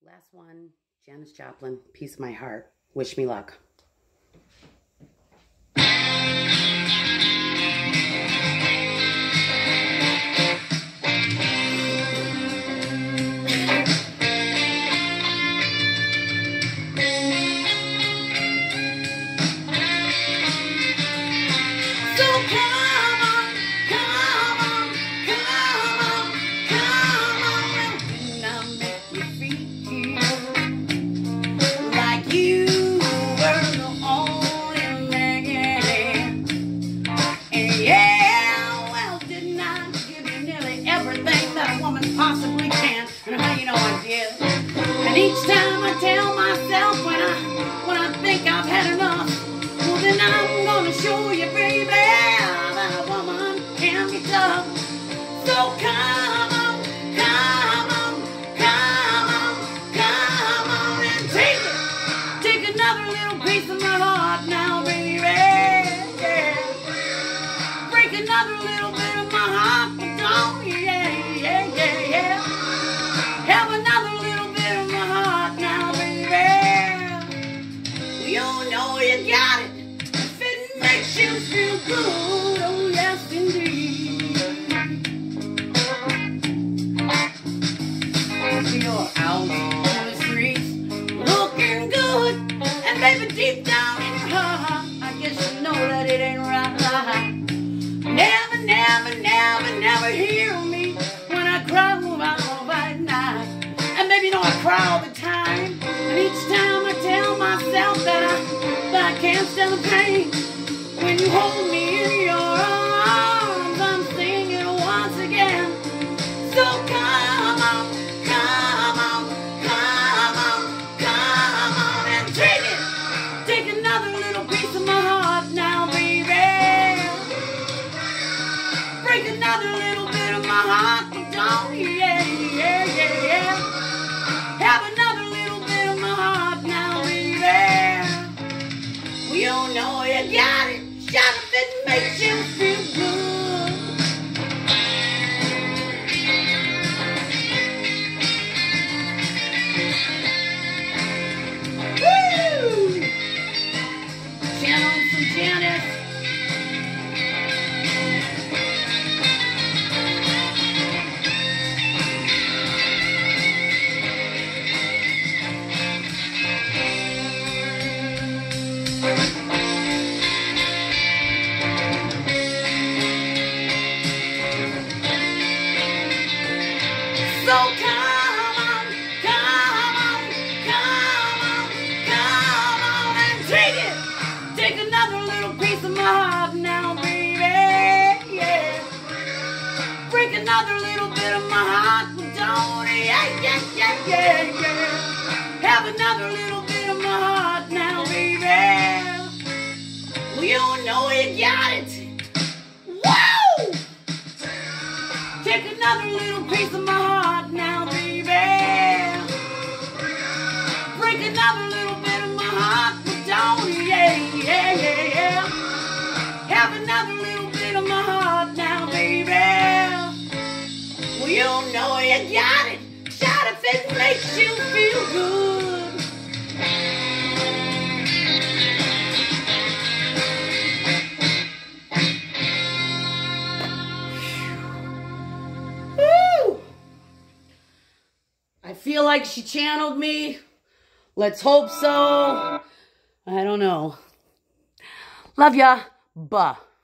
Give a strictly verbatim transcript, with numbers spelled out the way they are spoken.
Last one, Janis Joplin, Piece of My Heart. Wish me luck. Possibly can, and how you know I did. And each time I tell myself when I when I think I've had enough, well then I'm gonna show you, baby, that a woman can be tough. So come on, come on, come on, come on and take it. Take another little piece of my heart now, baby. Yeah. Break another little bit of my heart, but don't you? Yeah, yeah, yeah. Have another little bit of my heart now, baby. You know you got it if it makes you feel good. Oh, yes, indeed. You're out on the streets looking good, and baby, deep down in your heart, I guess you know that it ain't right. Never, never, never, never hear me when I cry about at night. And baby, you know I cry all the time. And each time I tell myself that I that I can't stand the pain. When you hold me in your arms, I'm singing once again. So come on, come on, come on, come on and take it. Take another little piece of my heart now, baby. Break another little bit of my heart, don't you? Yeah, yeah, yeah, yeah. Have another little bit of my heart now, baby. We all know you got it. Shout if it makes you feel good. Woo! Channel some Janis. So come on, come on, come on, come on and take it. Take another little piece of my heart now, baby. Yeah. Break another little bit of my heart, don't it? Yeah, yeah, yeah, yeah, yeah. Have another little bit of my heart now, baby. Well, you know you got it. Whoa! Take another little piece of my heart now, baby. Break another little bit of my heart, but don't you? Yeah, yeah, yeah, yeah. Have another little bit of my heart now, baby. Well, you know you got it. Shout if it makes you feel good. I feel like she channeled me. Let's hope so. I don't know. Love ya. Buh.